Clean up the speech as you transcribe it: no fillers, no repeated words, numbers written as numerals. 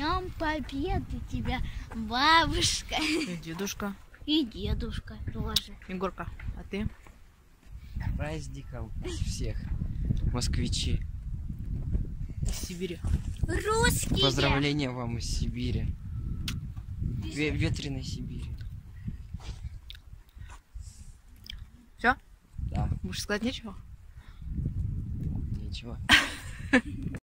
Днем Победы тебя, бабушка. И дедушка. И дедушка тоже. Егорка, а ты? Праздником всех, москвичи. Из Сибири. Русские. Поздравления вам из Сибири. Ветреной Сибири. Все? Да, Больше сказать нечего? нечего.